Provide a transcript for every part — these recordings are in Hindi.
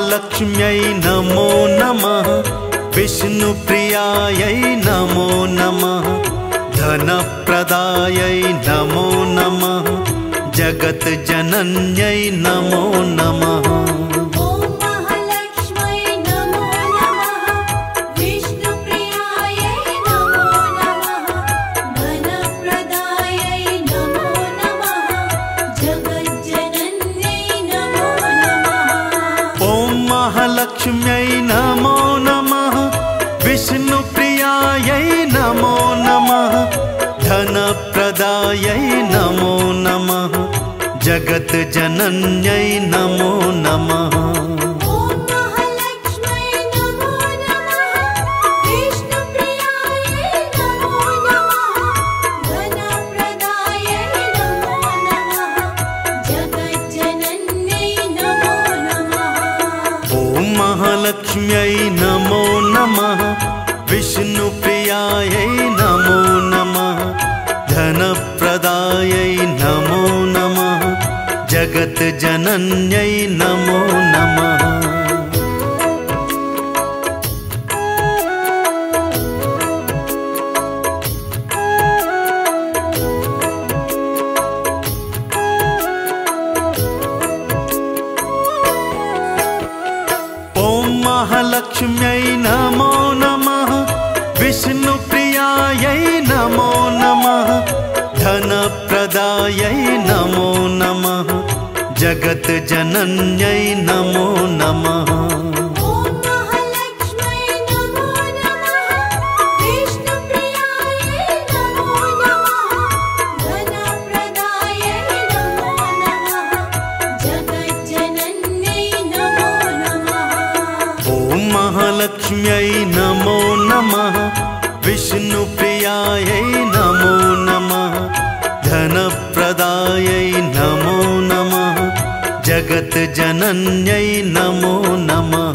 महालक्ष्म्यै नमो नमः। विष्णुप्रियायै नमो नमः। धनप्रदायै नमो नमः। जगज्जनन्यै नमो नमः। महालक्ष्म्यै नमो नमः। विष्णुप्रियायै नमो नमः। धनप्रदायै नमो नमः। जगज्जनन्यै नमो नमः। महालक्ष्म्यै नमो नमः। विष्णुप्रियायै नमो नमः। धनप्रदायै नमो नमः। जगज्जनन्यै नमो नमः। महालक्ष्म्यै नमो नमः। विष्णुप्रियायै नमो नमः। धनप्रदायै नमो नमः। जगज्जनन्यै नमो नमः। महालक्ष्म्यै नमो नमः। विष्णुप्रियायै नमो नमः। धनप्रदायै नमो नमः। जगज्जनन्यै नमो नमः।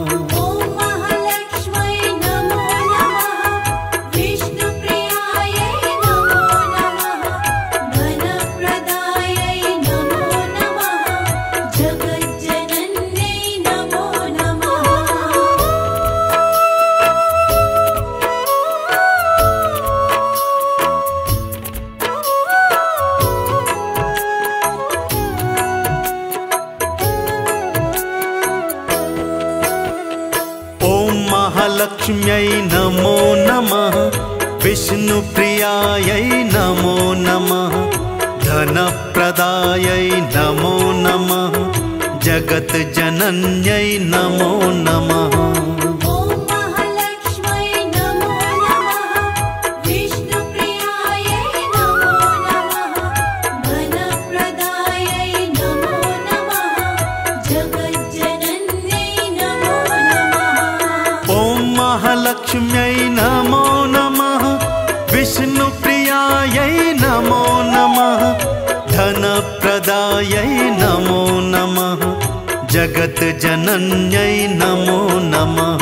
महालक्ष्म्यै नमो नमः। विष्णुप्रियायै नमो नमः। धनप्रदायै नमो नमः। जगज्जनन्यै नमो नमः। महालक्ष्म्यै नमो नमः। विष्णुप्रियायै नमो नमः। धनप्रदायै नमो नमः। जगज्जनन्यै नमो नमः।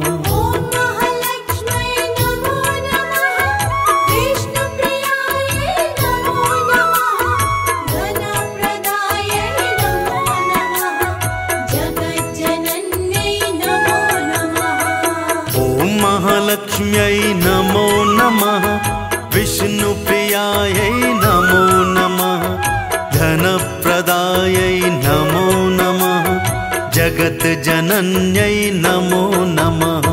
महालक्ष्म्यै नमो नमः। विष्णुप्रियायै नमो नमः। धनप्रदायै नमो नमः। जगज्जनन्यै नमो नमः।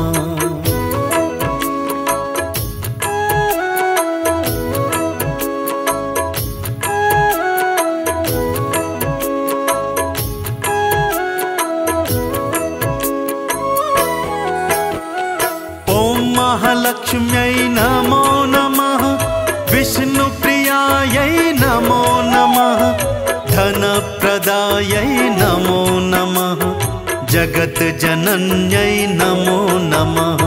महालक्ष्म्यै नमो नमः। विष्णुप्रियायै नमो नमः। धनप्रदायै नमो नमः। जगज्जनन्यै नमो नमः।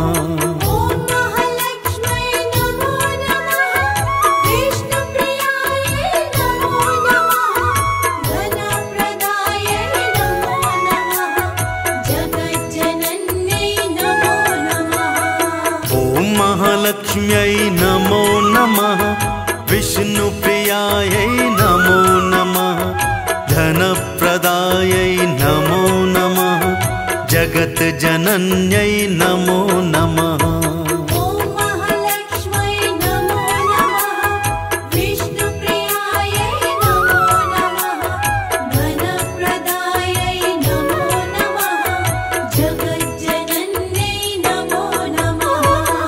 महालक्ष्म्यै नमो नमः। विष्णुप्रियायै नमो नमः। धनप्रदायै नमो नमः। जगज्जनन्यै नमो नमः। ॐ महालक्ष्म्यै नमो नमः। विष्णुप्रियायै नमो नमः। धनप्रदायै नमो नमः। जगज्जनन्यै नमो नमः।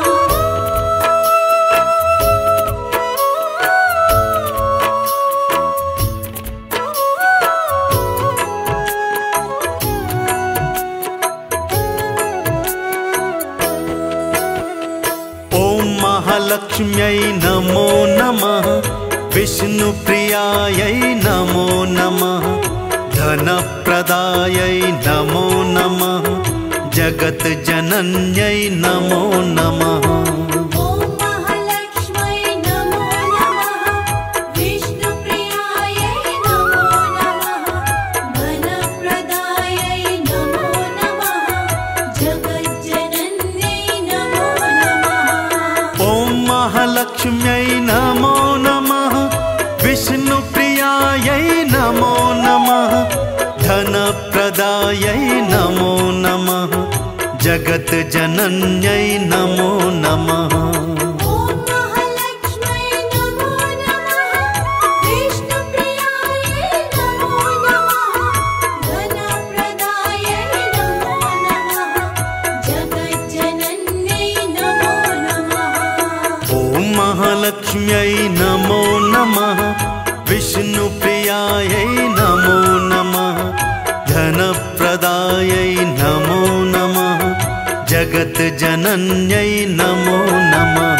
ॐ महालक्ष्म्यै नमो नमः। विष्णुप्रियायै नमो नमः। धनप्रदायै नमो नमः। जगज्जनन्यै नमो नमः। ॐ महालक्ष्म्यै नमो नमः। विष्णुप्रियायै नमो नमः। धनप्रदायै नमो नमः। जगज्जनन्यै नमो नमः। ॐ महालक्ष्म्यै नमो नमः। विष्णुप्रियायै नमो नमः। धनप्रदायै नमो नमः। जगज्जनन्यै नमो नमः। ॐ महालक्ष्म्यै नमो नमः। विष्णुप्रियायै नमो नमः। धनप्रदायै नमो नमः। जगज्जनन्यै नमो नमः। ॐ महालक्ष्म्यै नमो नमः। विष्णुप्रियायै नमो नमः। धनप्रदायै नमो नमः। जगज्जनन्यै नमो नमः।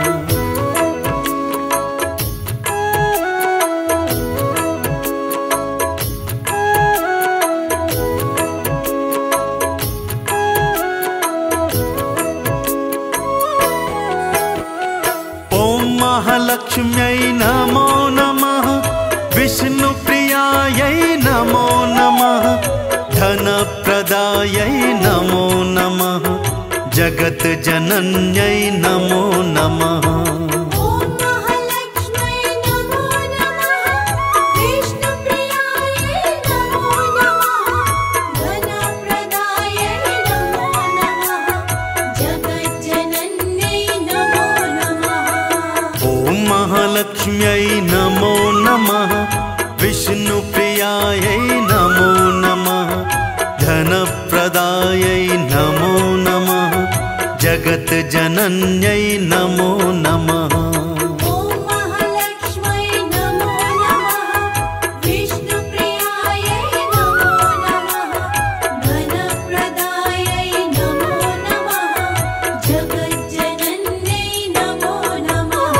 ॐ महालक्ष्म्यै नमो नमः। विष्णुप्रियायै नमो नमः। धनप्रदायै नमो नमः। जगज्जनन्यै नमो नमः। ॐ महालक्ष्म्यै नमो नमः। विष्णुप्रियायै नमो नमः। धनप्रदायै नमो नमः। जगज्जनन्यै नमो नमः। ॐ महालक्ष्म्यै नमो नमः। विष्णुप्रियायै नमो नमः। धनप्रदायै नमो नमः। जगज्जनन्यै नमो नमः। ॐ महालक्ष्म्यै नमो नमः। विष्णुप्रियायै नमो नमः। धनप्रदायै नमो नमः। जगज्जनन्यै नमो नमः।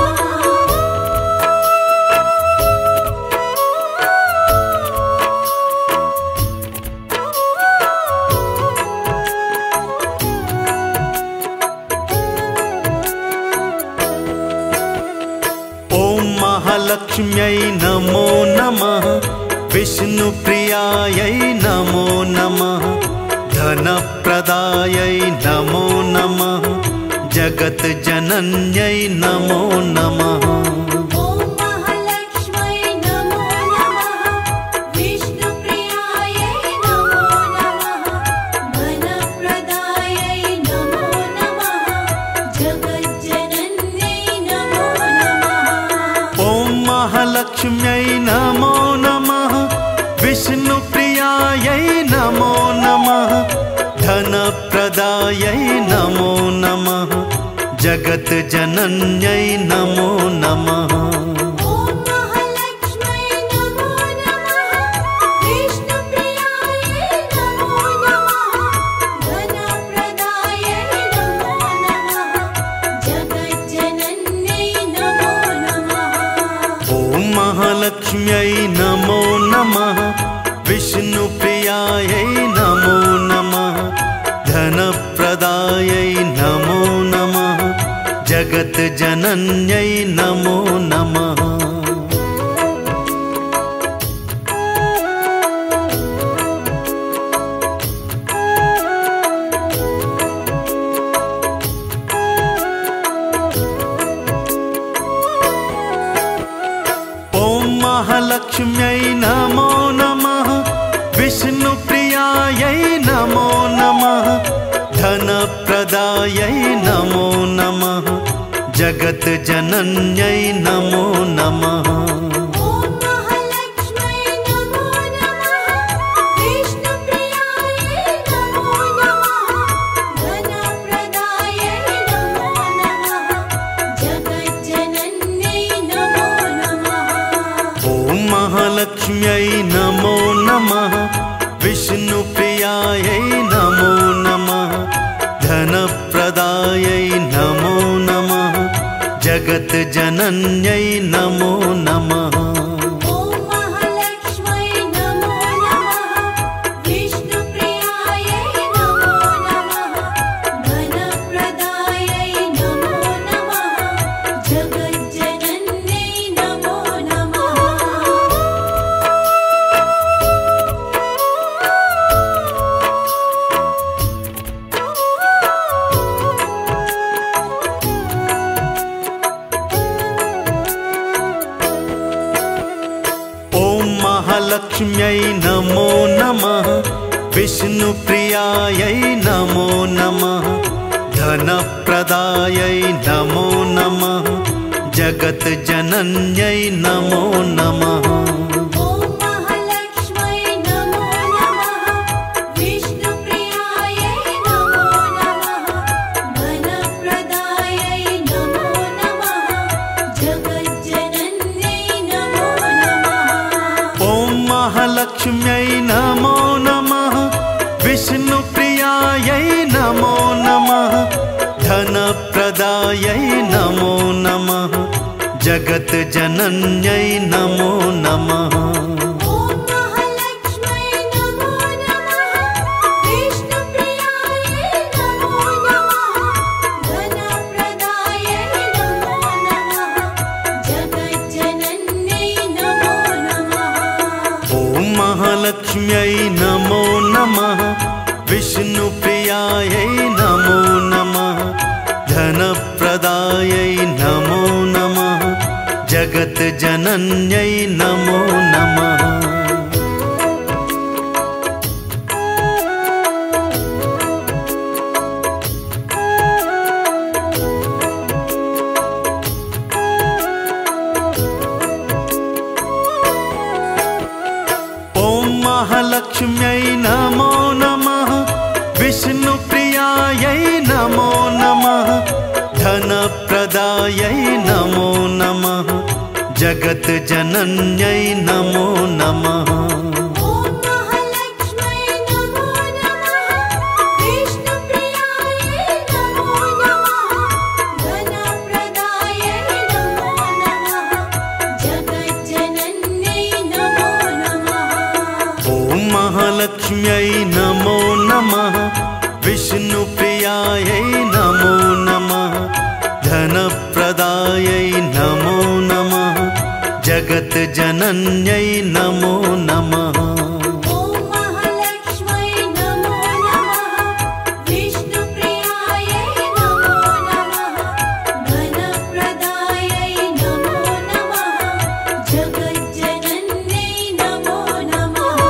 ॐ महालक्ष्म्यै नमो नमः। विष्णुप्रियायै नमो नमः। धनप्रदायै नमो नमः। जगज्जनन्यै नमो नमः। ॐ महालक्ष्म्यै नमो नमः। विष्णुप्रियायै नमो नमः। धनप्रदायै नमो नमः। जगज्जनन्यै नमो नमः। ॐ महालक्ष्म्यै नमो नमः। विष्णुप्रियायै नमो नमः। धनप्रदायै नमो नमः। जगज्जनन्यै नमो नमः। ॐ महालक्ष्म्यै नमो नमः। विष्णुप्रियायै नमो नमः। धनप्रदायै नमो नमः। जगज्जनन्यै नमो नमः। ॐ महालक्ष्म्यै नमो नमः। विष्णुप्रियायै नमो नमः। धनप्रदायै नमो नमः। जगज्जनन्यै नमो नमः। महालक्ष्म्यै नमो नमः। विष्णुप्रियायै नमो नमः। जगत जनन्यै नमो नमः। ॐ महालक्ष्म्यै नमो नमः। विष्णुप्रियायै नमो नमः। धनप्रदायै नमो नमः। जगज्जनन्यै नमो नमः। ॐ महालक्ष्म्यै नमो नमः। विष्णुप्रियायै नमो नमः। धनप्रदायै नमो नमः। जगज्जनन्यै नमो नमः। ॐ महालक्ष्म्यै नमो नमः। विष्णुप्रियायै नमो नमः। धनप्रदायै नमो नमः। जगज्जनन्यै नमो नमः। ॐ महालक्ष्म्यै नमो नमः। विष्णुप्रियायै नमो नमः। धनप्रदायै नमो नमः। जगज्जनन्यै नमो नमः। ॐ महालक्ष्म्यै नमो नमः। विष्णुप्रियायै नमो नमः। धनप्रदायै नमो नमः। जगज्जनन्यै नमो नमः। ॐ महालक्ष्म्यै नमो नमः। विष्णुप्रियायै नमो नमः। धनप्रदायै नमो नमः। जगज्जनन्यै नमो नमः। ॐ महालक्ष्म्यै नमो नमः। विष्णुप्रियायै नमो नमः। धनप्रदायै नमो नमः। जगज्जनन्यै नमो नमः। ॐ महालक्ष्म्यै नमो नमः। विष्णुप्रियायै नमो नमः। धनप्रदायै नमो नमः। जगज्जनन्यै नमो नमः। ॐ महालक्ष्म्यै नमो नमः। विष्णुप्रियायै नमो नमः। धनप्रदायै नमो नमः। जगज्जनन्यै नमो नमः। ॐ महालक्ष्म्यै नमो नमः। विष्णुप्रियायै नमो नमः। धनप्रदायै नमो नमः। जगज्जनन्यै नमो नमः। ॐ महालक्ष्म्यै नमो नमः। विष्णुप्रियायै नमो नमः। धनप्रदायै नमो नमः। जगज्जनन्यै नमो नमः। ॐ महालक्ष्म्यै नमो नमः। विष्णुप्रियायै नमो नमः। धनप्रदायै नमो नमः। जगज्जनन्यै नमो नमः।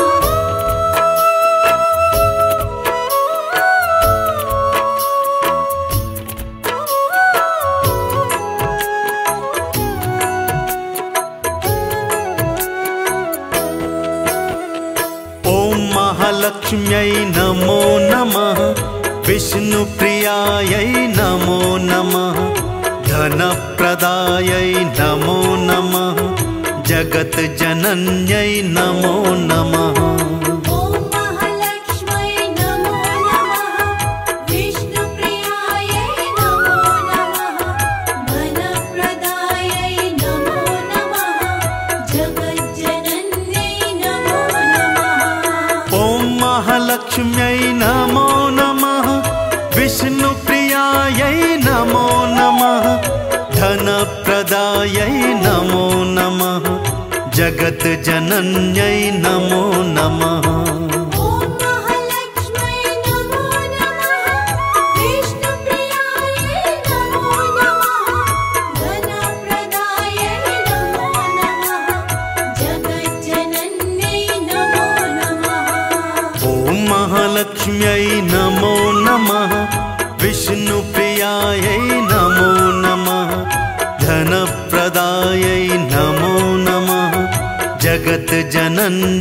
ॐ महालक्ष्म्यै नमो नमः। विष्णुप्रियायै नमो नमः। धनप्रदायै नमो नमः। जगज्जनन्यै नमो नमः। ॐ महालक्ष्म्यै नमो नमः। विष्णुप्रियायै नमो नमः। धनप्रदायै नमो नमः। जगज्जनन्यै नमो नमः। ॐ महालक्ष्म्यै नमो नमः। विष्णुप्रियायै नमो नमः। धनप्रदायै नमो नमः। जगज्जनन्यै नमो नमः। ॐ महालक्ष्म्यै नमो नमः। विष्णुप्रियायै नमो नमः। धनप्रदायै नमो नमः। जगज्जनन्यै नमो नमः। ॐ महालक्ष्म्यै नमो नमः। विष्णुप्रियायै नमो नमः। जनन्याय